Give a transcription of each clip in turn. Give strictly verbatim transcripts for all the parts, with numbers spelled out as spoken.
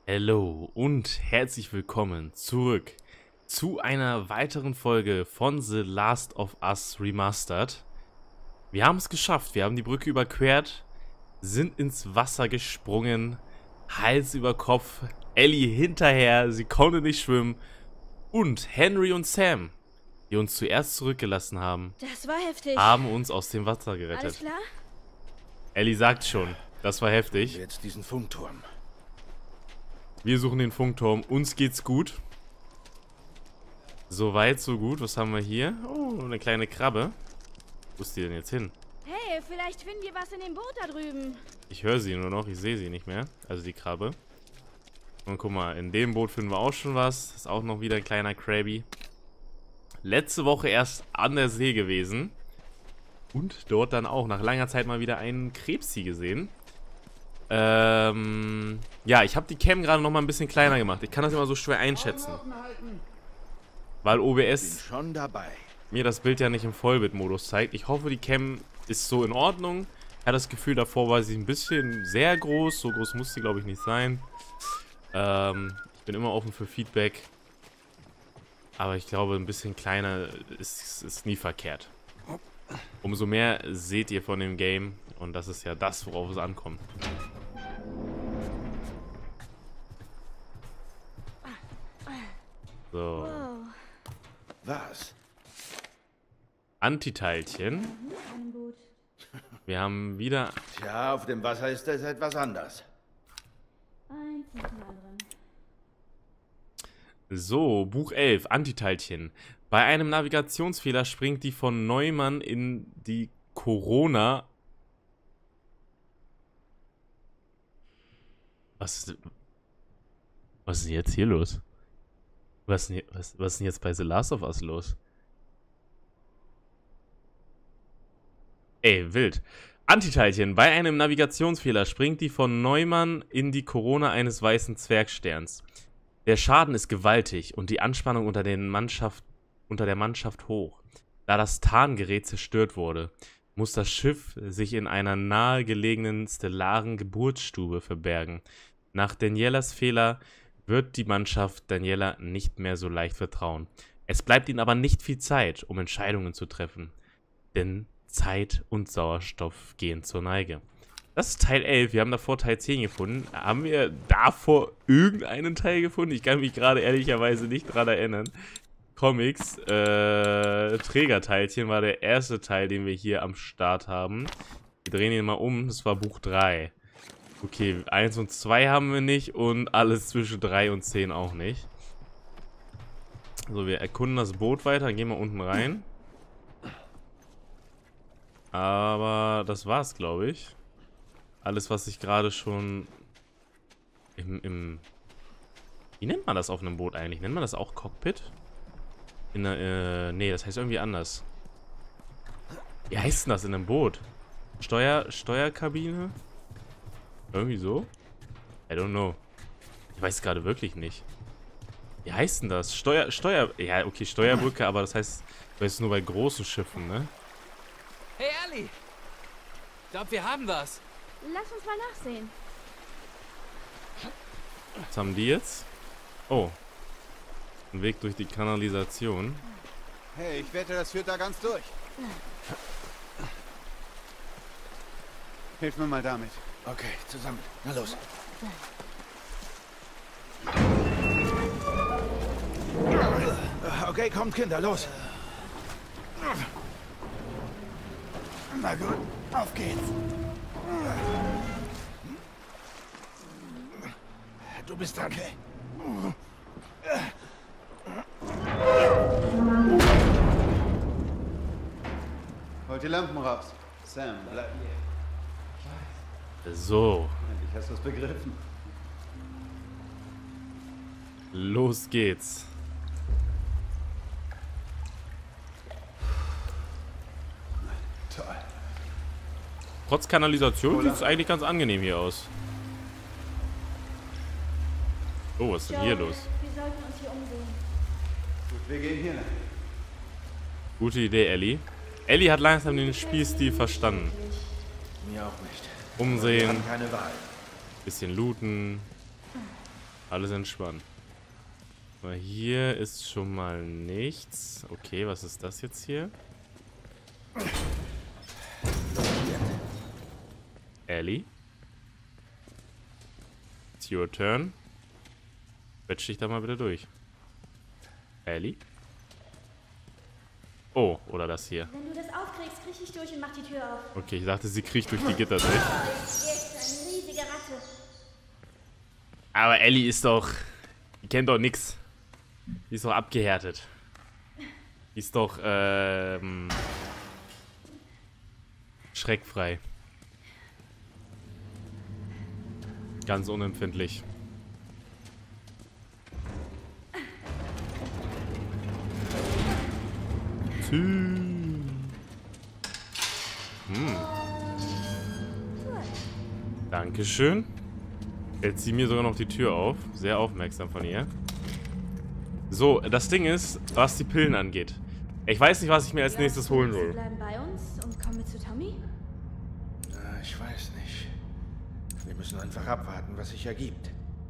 Hallo und herzlich willkommen zurück zu einer weiteren Folge von The Last of Us Remastered. Wir haben es geschafft, wir haben die Brücke überquert, sind ins Wasser gesprungen, Hals über Kopf, Ellie hinterher, sie konnte nicht schwimmen und Henry und Sam, die uns zuerst zurückgelassen haben, Das war heftig. haben uns aus dem Wasser gerettet. Alles klar? Ellie sagt schon, das war heftig. Jetzt diesen Funkturm. Wir suchen den Funkturm. Uns geht's gut. Soweit, so gut. Was haben wir hier? Oh, eine kleine Krabbe. Wo ist die denn jetzt hin? Hey, vielleicht finden wir was in dem Boot da drüben. Ich höre sie nur noch. Ich sehe sie nicht mehr. Also die Krabbe. Und guck mal, in dem Boot finden wir auch schon was. Ist auch noch wieder ein kleiner Krabby. Letzte Woche erst an der See gewesen. Und dort dann auch nach langer Zeit mal wieder einen Krebsi gesehen. Ähm, ja, ich habe die Cam gerade noch mal ein bisschen kleiner gemacht. Ich kann das immer so schwer einschätzen. Weil O B S schon dabei. mir das Bild ja nicht im Vollbildmodus zeigt. Ich hoffe, die Cam ist so in Ordnung. Ich hatte das Gefühl, davor war sie ein bisschen sehr groß. So groß muss sie, glaube ich, nicht sein. Ähm, ich bin immer offen für Feedback. Aber ich glaube, ein bisschen kleiner ist, ist nie verkehrt. Umso mehr seht ihr von dem Game. Und das ist ja das, worauf es ankommt. So. Wow. Was? Antiteilchen. Ein Boot. Wir haben wieder... Tja, auf dem Wasser ist das etwas anders. Ein Signal drin. So, Buch elf, Antiteilchen. Bei einem Navigationsfehler springt die von Neumann in die Corona... Was ist... Was ist denn jetzt hier los? Was ist denn, hier, was, was ist denn jetzt bei The Last of Us los? Ey, wild. Antiteilchen. Bei einem Navigationsfehler springt die von Neumann in die Corona eines weißen Zwergsterns. Der Schaden ist gewaltig und die Anspannung unter, den Mannschaft, unter der Mannschaft hoch. Da das Tarngerät zerstört wurde, muss das Schiff sich in einer nahegelegenen stellaren Geburtsstube verbergen. Nach Danielas Fehler wird die Mannschaft Daniela nicht mehr so leicht vertrauen. Es bleibt ihnen aber nicht viel Zeit, um Entscheidungen zu treffen. Denn Zeit und Sauerstoff gehen zur Neige. Das ist Teil elf. Wir haben davor Teil zehn gefunden. Haben wir davor irgendeinen Teil gefunden? Ich kann mich gerade ehrlicherweise nicht dran erinnern. Comics, äh, Trägerteilchen war der erste Teil, den wir hier am Start haben. Wir drehen ihn mal um. Das war Buch drei. Okay, eins und zwei haben wir nicht und alles zwischen drei und zehn auch nicht. So, wir erkunden das Boot weiter, gehen wir unten rein. Aber das war's, glaube ich. Alles, was ich gerade schon im, im... Wie nennt man das auf einem Boot eigentlich? Nennt man das auch Cockpit? In der, äh, nee, das heißt irgendwie anders. Wie heißt denn das in einem Boot? Steuer, Steuerkabine? Irgendwie so? I don't know. Ich weiß gerade wirklich nicht. Wie heißt denn das? Steuer, Steuer... Ja, okay, Steuerbrücke, aber das heißt, das ist nur bei großen Schiffen, ne? Hey, Ellie! Ich glaube, wir haben was. Lass uns mal nachsehen. Was haben die jetzt? Oh. Ein Weg durch die Kanalisation. Hey, ich wette, das führt da ganz durch. Hilf mir mal damit. Okay, zusammen. Na los. Okay, kommt, Kinder, los. Na gut, auf geht's. Du bist dran. Okay. Holt die Lampen raus. Sam, bleib hier. So, Endlich hast du es begriffen. los geht's. Toll. Trotz Kanalisation sieht es eigentlich ganz angenehm hier aus. Oh, was ist denn hier los? Wir sollten uns hier umsehen. Gut, wir gehen hier lang. Gute Idee, Ellie. Ellie hat langsam den Spielstil verstanden. Mir auch nicht. Umsehen, Wir haben keine Wahl. bisschen looten. Alles entspannt. Aber hier ist schon mal nichts. Okay, was ist das jetzt hier? Ellie? It's your turn. Quetsch dich da mal bitte durch. Ellie? Oh, oder das hier. Wenn du das aufkriegst, krieg ich durch und mach die Tür auf. Okay, ich dachte, sie kriecht durch die Gitter durch. Oh, jetzt eine riesige Ratte. Aber Ellie ist doch... Die kennt doch nix. Die ist doch abgehärtet. Die ist doch, ähm... schreckfrei. Ganz unempfindlich. Hm. Dankeschön. Jetzt zieht mir sogar noch die Tür auf. Sehr aufmerksam von ihr. So, das Ding ist, was die Pillen angeht. Ich weiß nicht, was ich mir als nächstes holen Sie soll. bleiben bei uns und kommen mit zu Tommy? Na, ich weiß nicht. Wir müssen einfach abwarten, was sich ergibt.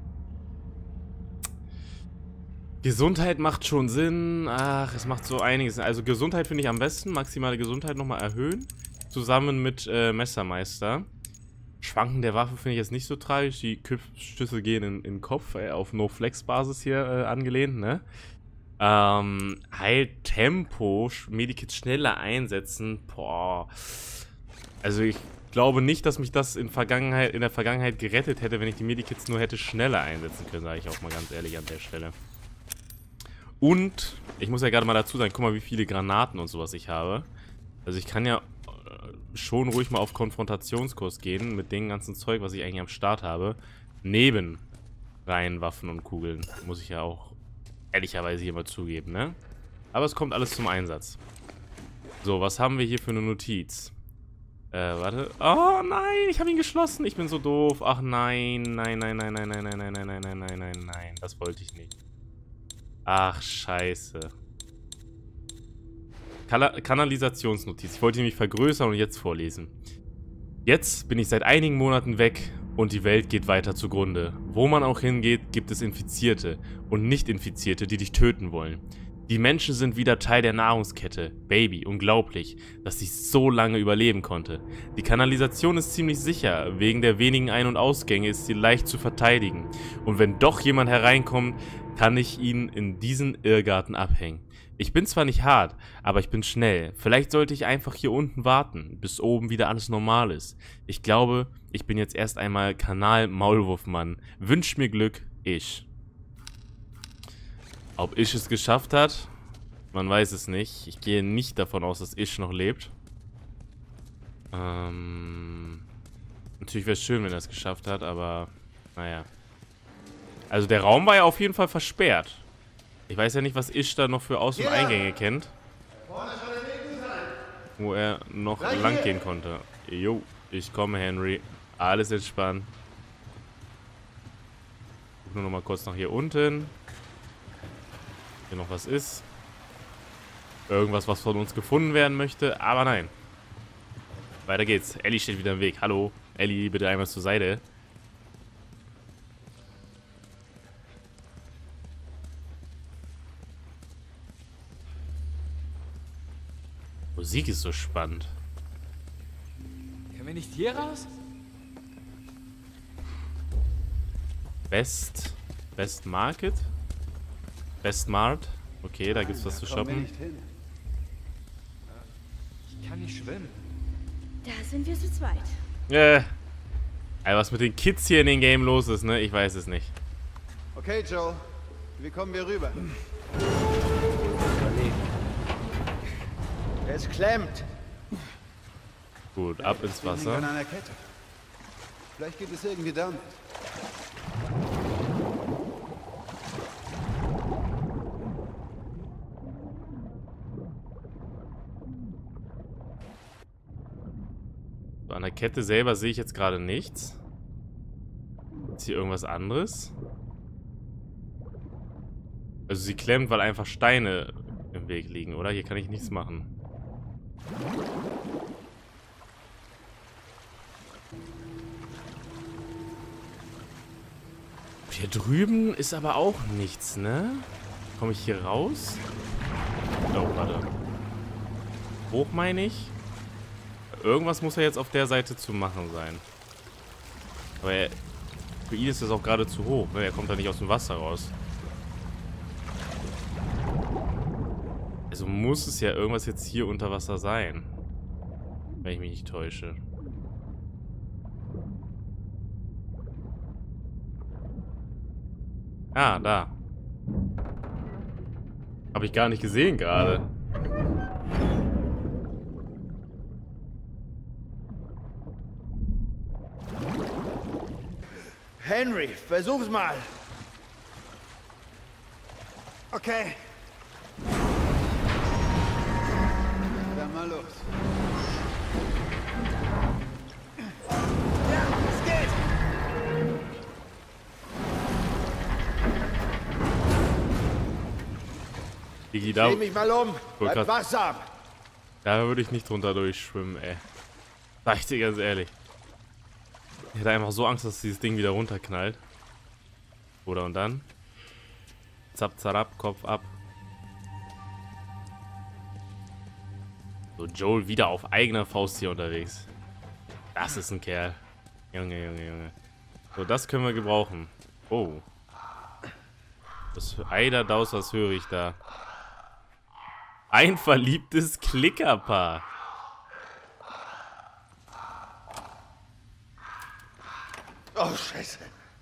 Gesundheit macht schon Sinn. Ach, es macht so einiges. Also Gesundheit finde ich am besten. Maximale Gesundheit nochmal erhöhen. Zusammen mit äh, Messermeister. Schwanken der Waffe finde ich jetzt nicht so tragisch. Die Köpfschüsse gehen in, in den Kopf. Äh, auf No-Flex-Basis hier äh, angelehnt, ne? Ähm, Heiltempo. Medikits schneller einsetzen. Boah. Also ich glaube nicht, dass mich das in, Vergangenheit, in der Vergangenheit gerettet hätte, wenn ich die Medikits nur hätte schneller einsetzen können, sage ich auch mal ganz ehrlich an der Stelle. Und, ich muss ja gerade mal dazu sagen, guck mal, wie viele Granaten und sowas ich habe. Also ich kann ja schon ruhig mal auf Konfrontationskurs gehen mit dem ganzen Zeug, was ich eigentlich am Start habe. Neben reinen Waffen und Kugeln. Muss ich ja auch ehrlicherweise hier mal zugeben, ne? Aber es kommt alles zum Einsatz. So, was haben wir hier für eine Notiz? Äh, warte. Oh nein, ich habe ihn geschlossen. Ich bin so doof. Ach nein, nein, nein, nein, nein, nein, nein, nein, nein, nein, nein, nein, nein, nein. Das wollte ich nicht. Ach, scheiße. Kala- Kanalisationsnotiz. Ich wollte mich vergrößern und jetzt vorlesen. Jetzt bin ich seit einigen Monaten weg und die Welt geht weiter zugrunde. Wo man auch hingeht, gibt es Infizierte und Nicht-Infizierte, die dich töten wollen. Die Menschen sind wieder Teil der Nahrungskette. Baby, unglaublich, dass ich so lange überleben konnte. Die Kanalisation ist ziemlich sicher. Wegen der wenigen Ein- und Ausgänge ist sie leicht zu verteidigen. Und wenn doch jemand hereinkommt, kann ich ihn in diesen Irrgarten abhängen. Ich bin zwar nicht hart, aber ich bin schnell. Vielleicht sollte ich einfach hier unten warten, bis oben wieder alles normal ist. Ich glaube, ich bin jetzt erst einmal Kanal-Maulwurfmann. Wünscht mir Glück, ich. Ob Ish es geschafft hat? Man weiß es nicht. Ich gehe nicht davon aus, dass Ish noch lebt. Ähm, natürlich wäre es schön, wenn er es geschafft hat, aber naja. Also der Raum war ja auf jeden Fall versperrt. Ich weiß ja nicht, was Ish da noch für Aus- und Eingänge kennt. Wo er noch lang gehen konnte. Jo, ich komme, Henry. Alles entspannt. Guck nur noch mal kurz nach hier unten. Hier noch was ist. Irgendwas, was von uns gefunden werden möchte. Aber nein. Weiter geht's. Ellie steht wieder im Weg. Hallo. Ellie, bitte einmal zur Seite. Musik ist so spannend. Können wir nicht hier raus? Best. Best Market? Best Mart. Okay, da gibt's was zu shoppen. Ich kann nicht schwimmen. Da sind wir zu zweit. Äh. Also was mit den Kids hier in den Game los ist, ne? Ich weiß es nicht. Okay, Joel. Wie kommen wir rüber? Es klemmt. Gut, ab ins Wir hängen an Wasser. einer Kette. Vielleicht geht es irgendwie damit. So, an der Kette selber sehe ich jetzt gerade nichts. Ist hier irgendwas anderes? Also sie klemmt, weil einfach Steine im Weg liegen, oder? Hier kann ich nichts machen. Hier drüben ist aber auch nichts, ne? Komme ich hier raus? Oh, warte. Hoch meine ich? Irgendwas muss ja jetzt auf der Seite zu machen sein. Aber er, für ihn ist es auch gerade zu hoch, ne? Er kommt da nicht aus dem Wasser raus. Also muss es ja irgendwas jetzt hier unter Wasser sein. Wenn ich mich nicht täusche. Ah, da. Habe ich gar nicht gesehen gerade. Henry, versuch's mal. Okay. Dann mal los. Ja, es geht. Digi, da, Dreh mich mal um. Bleib grad, wachsam. da würde ich nicht drunter durchschwimmen, ey. Sag ich dir ganz ehrlich. Ich hätte einfach so Angst, dass dieses Ding wieder runterknallt. Oder und dann? Zap, zarab, Kopf ab. So, Joel wieder auf eigener Faust hier unterwegs. Das ist ein Kerl. Junge, Junge, Junge. So, das können wir gebrauchen. Oh. Das Eider Daus, was höre ich da? Ein verliebtes Klickerpaar. Oh, Scheiße.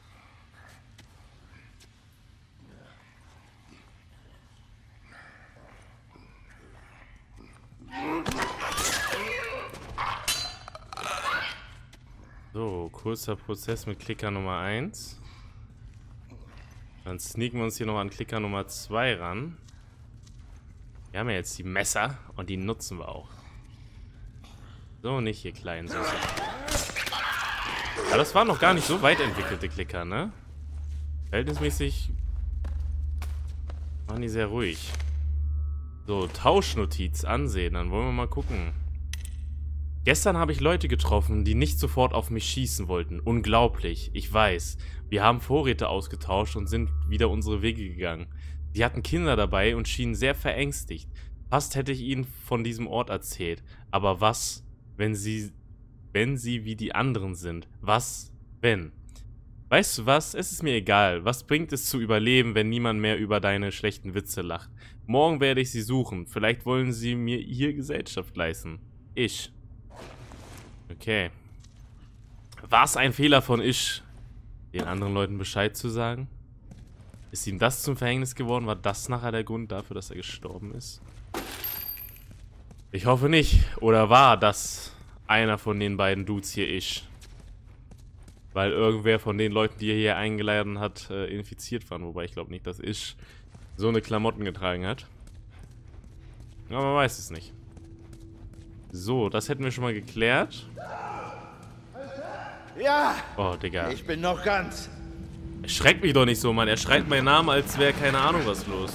So, kurzer Prozess mit Klicker Nummer eins. Dann sneaken wir uns hier noch an Klicker Nummer zwei ran. Wir haben ja jetzt die Messer und die nutzen wir auch. So, nicht hier klein. So, so. Ja, das waren noch gar nicht so weit entwickelte Klicker, ne? Verhältnismäßig waren die sehr ruhig. So, Tauschnotiz ansehen, dann wollen wir mal gucken. Gestern habe ich Leute getroffen, die nicht sofort auf mich schießen wollten. Unglaublich, ich weiß. Wir haben Vorräte ausgetauscht und sind wieder unsere Wege gegangen. Sie hatten Kinder dabei und schienen sehr verängstigt. Fast hätte ich ihnen von diesem Ort erzählt. Aber was, wenn sie, wenn sie wie die anderen sind? Was, wenn? Weißt du was? Es ist mir egal. Was bringt es zu überleben, wenn niemand mehr über deine schlechten Witze lacht? Morgen werde ich sie suchen. Vielleicht wollen sie mir hier Gesellschaft leisten. Ich. Okay. War es ein Fehler von Ich, den anderen Leuten Bescheid zu sagen? Ist ihm das zum Verhängnis geworden? War das nachher der Grund dafür, dass er gestorben ist? Ich hoffe nicht. Oder war das einer von den beiden Dudes hier Ich? Weil irgendwer von den Leuten, die er hier eingeladen hat, äh, infiziert war. Wobei ich glaube nicht, dass Ich so eine Klamotten getragen hat. Aber man weiß es nicht. So, das hätten wir schon mal geklärt. Ja, Oh, Digga. ich bin noch ganz. Erschreckt mich doch nicht so, Mann. Er schreit meinen Namen, als wäre keine Ahnung was los.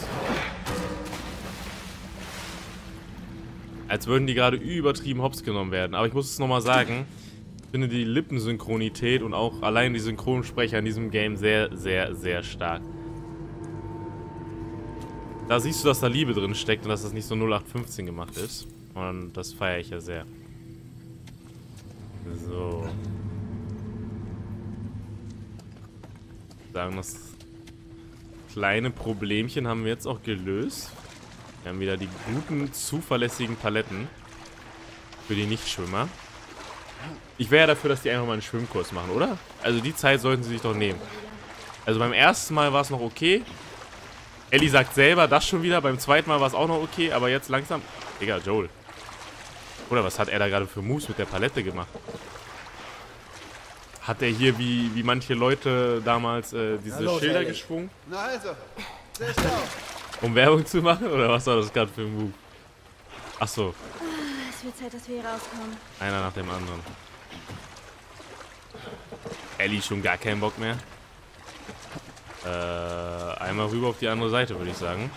Als würden die gerade übertrieben hops genommen werden. Aber ich muss es nochmal sagen. Ich finde die Lippensynchronität und auch allein die Synchronsprecher in diesem Game sehr, sehr, sehr stark. Da siehst du, dass da Liebe drin steckt und dass das nicht so null acht fünfzehn gemacht ist. Und das feiere ich ja sehr. So. Ich sagen, das kleine Problemchen haben wir jetzt auch gelöst. Wir haben wieder die guten, zuverlässigen Paletten für die Nichtschwimmer. Ich wäre ja dafür, dass die einfach mal einen Schwimmkurs machen, oder? Also die Zeit sollten sie sich doch nehmen. Also beim ersten Mal war es noch okay. Ellie sagt selber, das schon wieder. Beim zweiten Mal war es auch noch okay, aber jetzt langsam... Digga, Joel. Oder was hat er da gerade für Moves mit der Palette gemacht? Hat er hier wie, wie manche Leute damals äh, diese Na los, Schilder Ellie. geschwungen? Na also, sehr schlau. Um Werbung zu machen? Oder was war das gerade für ein Move? Achso, Es wird Zeit, dass wir hier rauskommen. einer nach dem anderen. Ellie schon gar keinen Bock mehr. Äh, einmal rüber auf die andere Seite, würde ich sagen.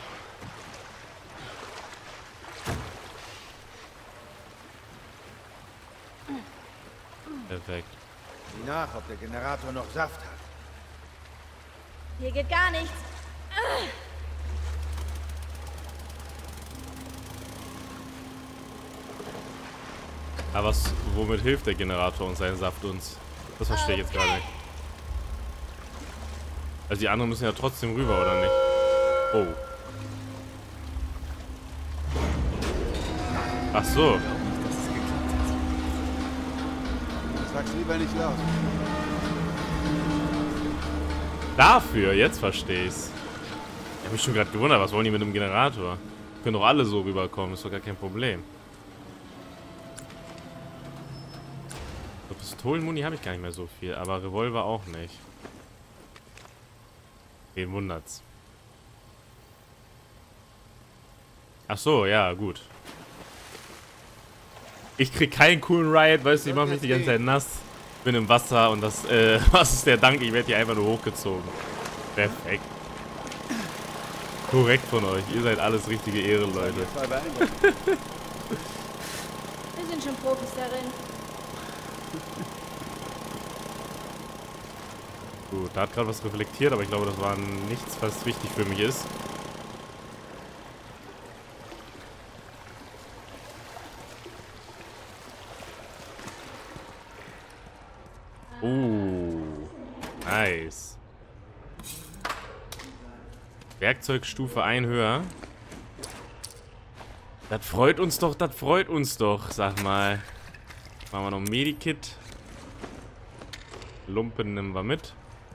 Perfekt. Sieh nach, ob der Generator noch Saft hat. Hier geht gar nichts. Aber was, womit hilft der Generator und sein Saft uns? Das verstehe ich jetzt gerade nicht. Also die anderen müssen ja trotzdem rüber, oder nicht? Oh. Ach so. Sag's lieber nicht laut. Dafür, jetzt verstehe ich's. Ich habe mich schon gerade gewundert, was wollen die mit dem Generator? Können doch alle so rüberkommen, ist doch gar kein Problem. So, Pistolenmuni habe ich gar nicht mehr so viel, aber Revolver auch nicht. Wen wundert's? Ach so, ja, gut. Ich krieg keinen coolen Riot, weißt du, ich mach mich die ganze Zeit nass. Bin im Wasser und das, äh, was ist der Dank? Ich werde hier einfach nur hochgezogen. Perfekt. Korrekt von euch. Ihr seid alles richtige Ehrenleute. Wir sind schon Profis darin. Gut, da hat gerade was reflektiert, aber ich glaube, das war nichts, was wichtig für mich ist. Oh, nice. Werkzeugstufe ein höher. Das freut uns doch, das freut uns doch, sag mal. Machen wir noch ein Medikit. Lumpen nehmen wir mit.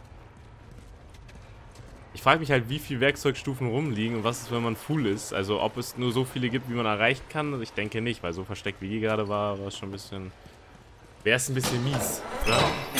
Ich frage mich halt, wie viele Werkzeugstufen rumliegen und was ist, wenn man full ist. Also ob es nur so viele gibt, wie man erreichen kann. Also ich denke nicht, weil so versteckt wie die gerade war, war es schon ein bisschen... Wäre es ein bisschen mies, oder?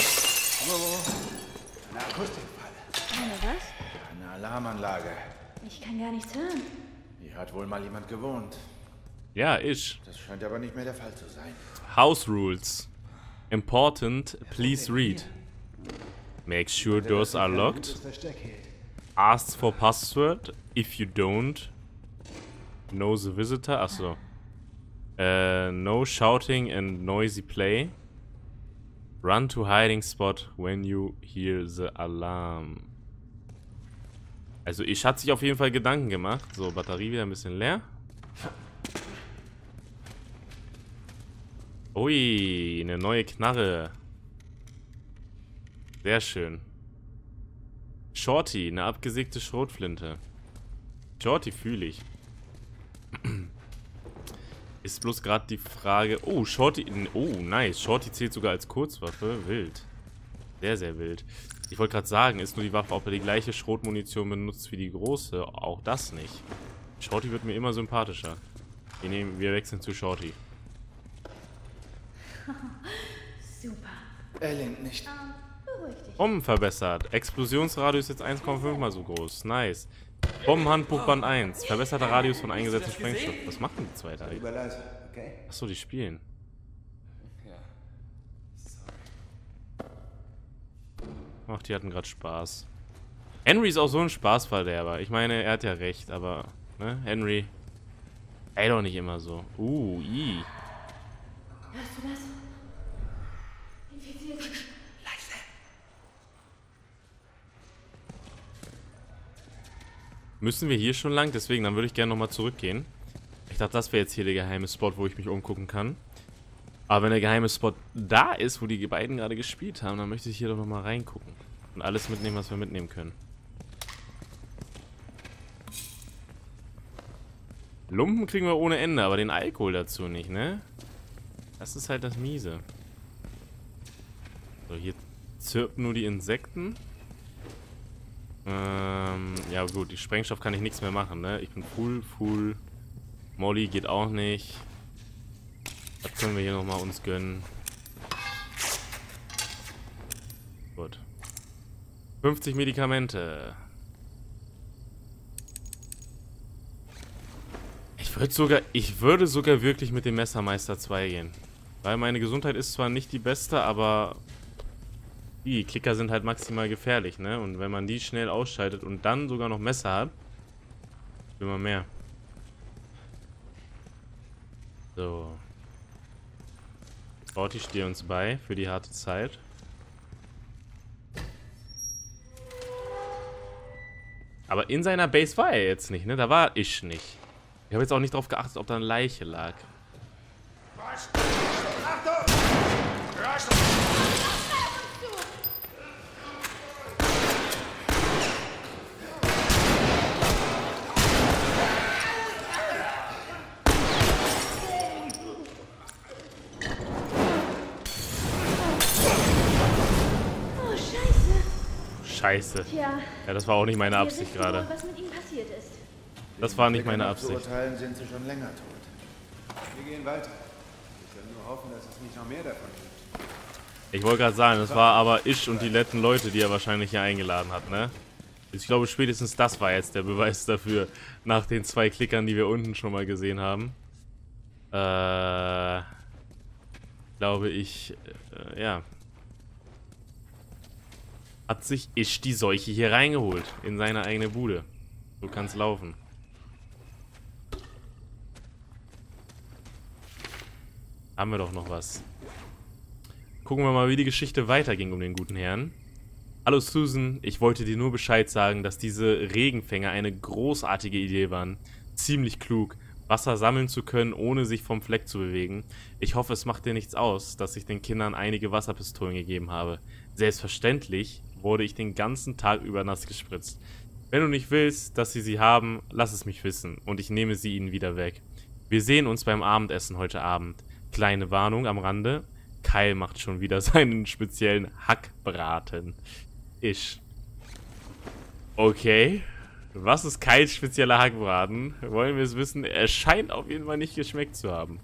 Eine Akustikfalle. Eine was? Eine Alarmanlage. Ich kann gar nichts hören. Hier hat wohl mal jemand gewohnt. Ja, ich. Das scheint aber nicht mehr der Fall zu sein. House rules. Important, please read. Make sure doors are locked. Ask for password. If you don't, know the visitor. Achso. Uh, no shouting and noisy play. Run to hiding spot when you hear the alarm. Also ich hat sich auf jeden Fall Gedanken gemacht. So, Batterie wieder ein bisschen leer. Ui, eine neue Knarre. Sehr schön. Shorty, eine abgesägte Schrotflinte. Shorty fühle ich. Ist bloß gerade die Frage... Oh, Shorty... Oh, nice. Shorty zählt sogar als Kurzwaffe. Wild. Sehr, sehr wild. Ich wollte gerade sagen, ist nur die Waffe, ob er die gleiche Schrotmunition benutzt wie die große. Auch das nicht. Shorty wird mir immer sympathischer. Wir, nehmen, wir wechseln zu Shorty. Super. Er lehnt nicht. Ähm, beruhig dich. Bomben verbessert. Explosionsradius jetzt eins Komma fünf mal so groß. Nice. Bombenhandbuch Band eins. Verbesserter Radius von eingesetztem Sprengstoff. Was machen die zwei da? Lieber leise, okay? Achso, die spielen. Ach, die hatten gerade Spaß. Henry ist auch so ein Spaßverderber. Ich meine, er hat ja recht, aber... Ne, Henry... Ey, doch nicht immer so. Uh, i. Hörst du das? Infiziert. Leise. Müssen wir hier schon lang? Deswegen, dann würde ich gerne nochmal zurückgehen. Ich dachte, das wäre jetzt hier der geheime Spot, wo ich mich umgucken kann. Aber wenn der geheime Spot da ist, wo die beiden gerade gespielt haben, dann möchte ich hier doch nochmal reingucken. Und alles mitnehmen, was wir mitnehmen können. Lumpen kriegen wir ohne Ende, aber den Alkohol dazu nicht, ne? Das ist halt das Miese. So, hier zirpen nur die Insekten. Ähm, ja gut, die Sprengstoff kann ich nichts mehr machen, ne? Ich bin full, full. Molly geht auch nicht. Das können wir hier nochmal uns gönnen. Gut. fünfzig Medikamente. Ich würde sogar, ich würde sogar wirklich mit dem Messermeister zwei gehen. Weil meine Gesundheit ist zwar nicht die beste, aber die Klicker sind halt maximal gefährlich, ne? Und wenn man die schnell ausschaltet und dann sogar noch Messer hat, will man mehr. So. Shorty steht uns bei für die harte Zeit. Aber in seiner Base war er jetzt nicht, ne? Da war ich nicht. Ich habe jetzt auch nicht drauf geachtet, ob da eine Leiche lag. Oh, Scheiße. Scheiße. Tja. Ja, das war auch nicht meine wir Absicht wissen gerade. wohl, was mit ihm passiert ist. Das war nicht meine Nach Absicht. Urteilen sind sie schon länger tot. Wir gehen weiter. Wir können nur hoffen, dass es nicht noch mehr davon gibt. Ich wollte gerade sagen, das war aber ich und die letzten Leute, die er wahrscheinlich hier eingeladen hat, ne? Ich glaube, spätestens das war jetzt der Beweis dafür, nach den zwei Klickern, die wir unten schon mal gesehen haben. Äh, glaube ich, äh, ja. Hat sich ich die Seuche hier reingeholt, in seine eigene Bude. So kann's laufen. Haben wir doch noch was. Gucken wir mal, wie die Geschichte weiterging um den guten Herrn. Hallo Susan, ich wollte dir nur Bescheid sagen, dass diese Regenfänger eine großartige Idee waren. Ziemlich klug, Wasser sammeln zu können, ohne sich vom Fleck zu bewegen. Ich hoffe, es macht dir nichts aus, dass ich den Kindern einige Wasserpistolen gegeben habe. Selbstverständlich wurde ich den ganzen Tag über nass gespritzt. Wenn du nicht willst, dass sie sie haben, lass es mich wissen und ich nehme sie ihnen wieder weg. Wir sehen uns beim Abendessen heute Abend. Kleine Warnung am Rande. Kyle macht schon wieder seinen speziellen Hackbraten. Ich. Okay. Was ist Kyles spezieller Hackbraten? Wollen wir es wissen? Er scheint auf jeden Fall nicht geschmeckt zu haben.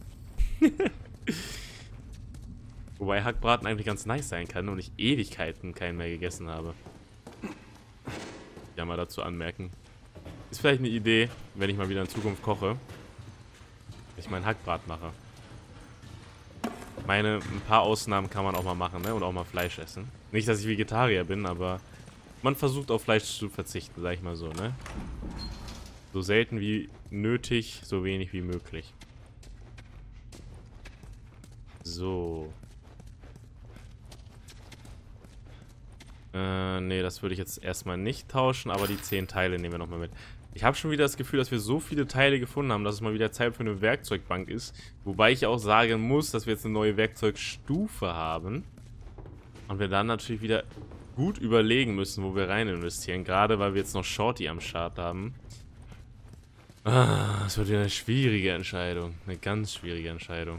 Wobei Hackbraten eigentlich ganz nice sein kann und ich Ewigkeiten keinen mehr gegessen habe. Ja, mal dazu anmerken. Ist vielleicht eine Idee, wenn ich mal wieder in Zukunft koche, dass ich meinen Hackbrat mache. Meine, ein paar Ausnahmen kann man auch mal machen, ne? Und auch mal Fleisch essen. Nicht, dass ich Vegetarier bin, aber man versucht auf Fleisch zu verzichten, sag ich mal so, ne? So selten wie nötig, so wenig wie möglich. So. Äh, nee, das würde ich jetzt erstmal nicht tauschen, aber die zehn Teile nehmen wir nochmal mit. Ich habe schon wieder das Gefühl, dass wir so viele Teile gefunden haben, dass es mal wieder Zeit für eine Werkzeugbank ist. Wobei ich auch sagen muss, dass wir jetzt eine neue Werkzeugstufe haben. Und wir dann natürlich wieder gut überlegen müssen, wo wir rein investieren. Gerade weil wir jetzt noch Shorty am Start haben. Ah, das wird wieder eine schwierige Entscheidung. Eine ganz schwierige Entscheidung.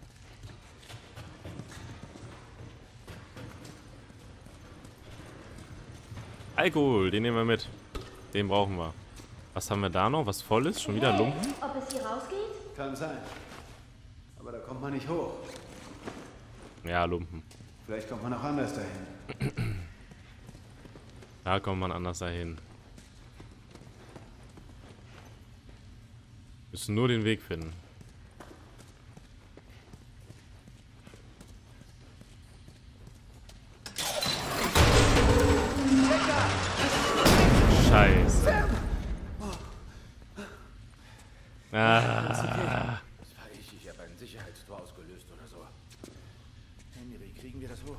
Alkohol, den nehmen wir mit. Den brauchen wir. Was haben wir da noch? Was voll ist? Schon wieder Hey, Lumpen? ob es hier rausgeht? Kann sein. Aber da kommt man nicht hoch. Ja, Lumpen. Vielleicht kommt man auch anders dahin. Da kommt man anders dahin. Müssen nur den Weg finden. Scheiße. Ah. Das war ich. Ich habe ein Sicherheitstor ausgelöst oder so. Henry, kriegen wir das hoch?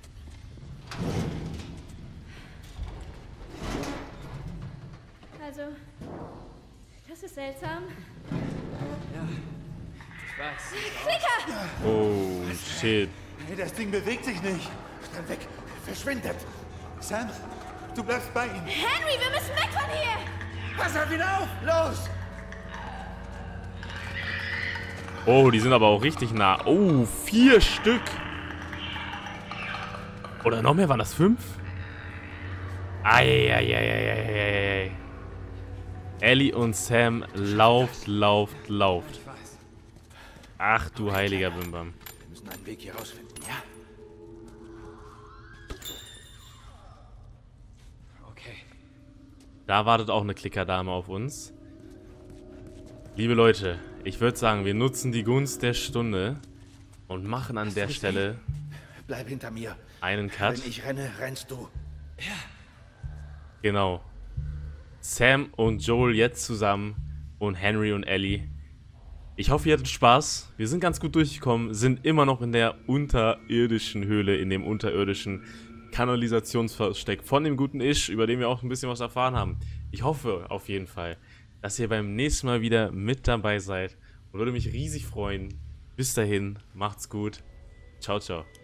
Also, das ist seltsam. Ja, ich weiß. Klicker! Oh, shit. Hey, das Ding bewegt sich nicht. Dann weg. Verschwindet. Sam, du bleibst bei ihm. Henry, wir müssen weg von hier! Pass auf ihn auf! Los! Oh, die sind aber auch richtig nah. Oh, vier Stück. Oder noch mehr, waren das fünf? Eieieiei. Ellie und Sam, lauft, lauft, lauft. Ich weiß. Ach du heiliger Bimbam. Wir müssen einen Weg hier rausfinden, ja? Okay. Da wartet auch eine Klickerdame auf uns. Liebe Leute, ich würde sagen, wir nutzen die Gunst der Stunde und machen an der Stelle Bleib hinter mir. einen Cut. Wenn ich renne, rennst du. Genau. Sam und Joel jetzt zusammen und Henry und Ellie. Ich hoffe, ihr hattet Spaß. Wir sind ganz gut durchgekommen, sind immer noch in der unterirdischen Höhle, in dem unterirdischen Kanalisationsversteck von dem guten Ish, über den wir auch ein bisschen was erfahren haben. Ich hoffe auf jeden Fall, dass ihr beim nächsten Mal wieder mit dabei seid und würde mich riesig freuen. Bis dahin, macht's gut. Ciao, ciao.